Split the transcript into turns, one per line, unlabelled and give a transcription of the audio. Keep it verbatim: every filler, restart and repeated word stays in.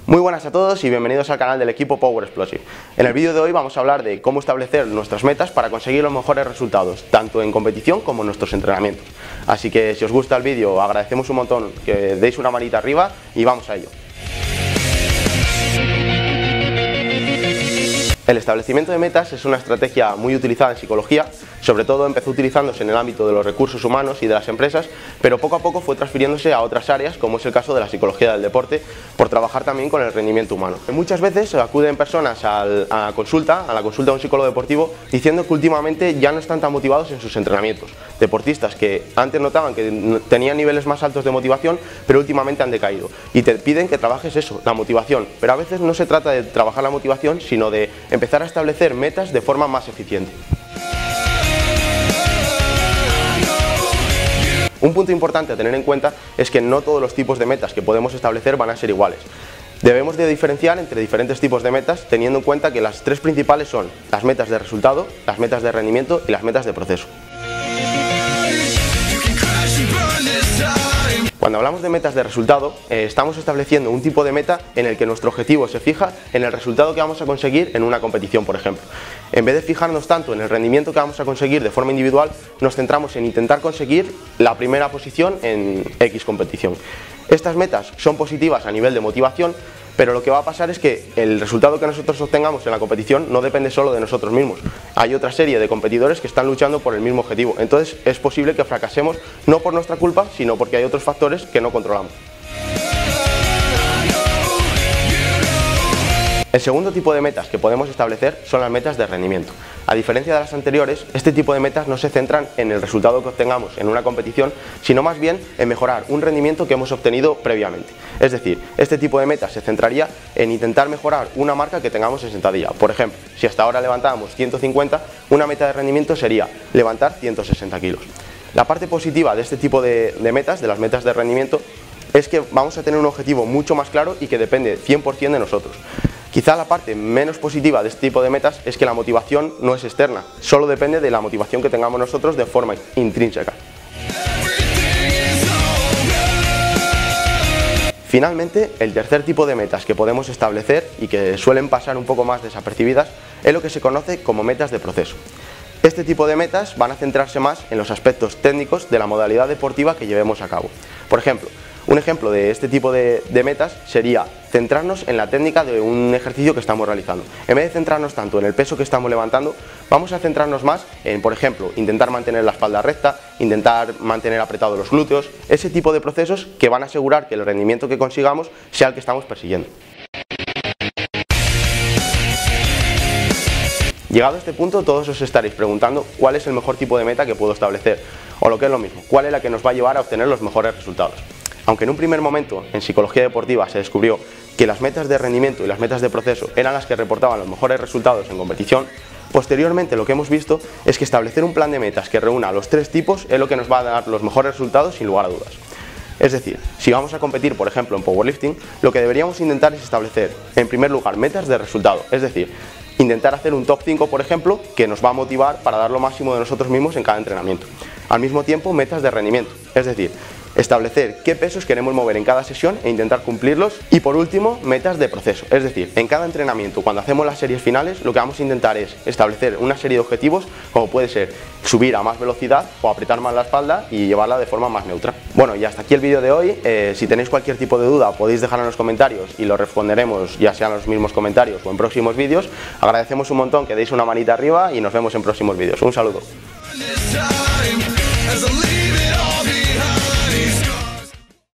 Muy buenas a todos y bienvenidos al canal del equipo Power Explosive. En el vídeo de hoy vamos a hablar de cómo establecer nuestras metas para conseguir los mejores resultados, tanto en competición como en nuestros entrenamientos. Así que si os gusta el vídeo, agradecemos un montón que deis una manita arriba y vamos a ello. El establecimiento de metas es una estrategia muy utilizada en psicología, sobre todo empezó utilizándose en el ámbito de los recursos humanos y de las empresas, pero poco a poco fue transfiriéndose a otras áreas, como es el caso de la psicología del deporte, por trabajar también con el rendimiento humano. Muchas veces acuden personas al, a consulta, a la consulta de un psicólogo deportivo, diciendo que últimamente ya no están tan motivados en sus entrenamientos. Deportistas que antes notaban que tenían niveles más altos de motivación, pero últimamente han decaído. Y te piden que trabajes eso, la motivación, pero a veces no se trata de trabajar la motivación, sino de empezar a establecer metas de forma más eficiente. Un punto importante a tener en cuenta es que no todos los tipos de metas que podemos establecer van a ser iguales. Debemos de diferenciar entre diferentes tipos de metas, teniendo en cuenta que las tres principales son las metas de resultado, las metas de rendimiento y las metas de proceso. Cuando hablamos de metas de resultado, eh, estamos estableciendo un tipo de meta en el que nuestro objetivo se fija en el resultado que vamos a conseguir en una competición, por ejemplo. En vez de fijarnos tanto en el rendimiento que vamos a conseguir de forma individual, nos centramos en intentar conseguir la primera posición en X competición. Estas metas son positivas a nivel de motivación, pero lo que va a pasar es que el resultado que nosotros obtengamos en la competición no depende solo de nosotros mismos. Hay otra serie de competidores que están luchando por el mismo objetivo, entonces es posible que fracasemos no por nuestra culpa, sino porque hay otros factores que no controlamos. El segundo tipo de metas que podemos establecer son las metas de rendimiento. A diferencia de las anteriores, este tipo de metas no se centran en el resultado que obtengamos en una competición, sino más bien en mejorar un rendimiento que hemos obtenido previamente. Es decir, este tipo de metas se centraría en intentar mejorar una marca que tengamos en sentadilla. Por ejemplo, si hasta ahora levantábamos ciento cincuenta, una meta de rendimiento sería levantar ciento sesenta kilos. La parte positiva de este tipo de, de metas, de las metas de rendimiento, es que vamos a tener un objetivo mucho más claro y que depende cien por cien de nosotros. Quizá la parte menos positiva de este tipo de metas es que la motivación no es externa, solo depende de la motivación que tengamos nosotros de forma intrínseca. Finalmente, el tercer tipo de metas que podemos establecer y que suelen pasar un poco más desapercibidas es lo que se conoce como metas de proceso. Este tipo de metas van a centrarse más en los aspectos técnicos de la modalidad deportiva que llevemos a cabo. Por ejemplo, un ejemplo de este tipo de, de metas sería centrarnos en la técnica de un ejercicio que estamos realizando. En vez de centrarnos tanto en el peso que estamos levantando, vamos a centrarnos más en, por ejemplo, intentar mantener la espalda recta, intentar mantener apretados los glúteos, ese tipo de procesos que van a asegurar que el rendimiento que consigamos sea el que estamos persiguiendo. Llegado a este punto, todos os estaréis preguntando cuál es el mejor tipo de meta que puedo establecer, o lo que es lo mismo, cuál es la que nos va a llevar a obtener los mejores resultados. Aunque en un primer momento en psicología deportiva se descubrió que las metas de rendimiento y las metas de proceso eran las que reportaban los mejores resultados en competición, posteriormente lo que hemos visto es que establecer un plan de metas que reúna los tres tipos es lo que nos va a dar los mejores resultados sin lugar a dudas. Es decir, si vamos a competir, por ejemplo, en powerlifting, lo que deberíamos intentar es establecer, en primer lugar, metas de resultado, es decir, intentar hacer un top cinco, por ejemplo, que nos va a motivar para dar lo máximo de nosotros mismos en cada entrenamiento. Al mismo tiempo, metas de rendimiento, es decir, establecer qué pesos queremos mover en cada sesión e intentar cumplirlos. Y por último, metas de proceso, es decir, en cada entrenamiento, cuando hacemos las series finales, lo que vamos a intentar es establecer una serie de objetivos, como puede ser subir a más velocidad o apretar más la espalda y llevarla de forma más neutra. Bueno, y hasta aquí el vídeo de hoy. Eh, si tenéis cualquier tipo de duda, podéis dejarla en los comentarios y lo responderemos, ya sean en los mismos comentarios o en próximos vídeos. Agradecemos un montón que deis una manita arriba y nos vemos en próximos vídeos. Un saludo.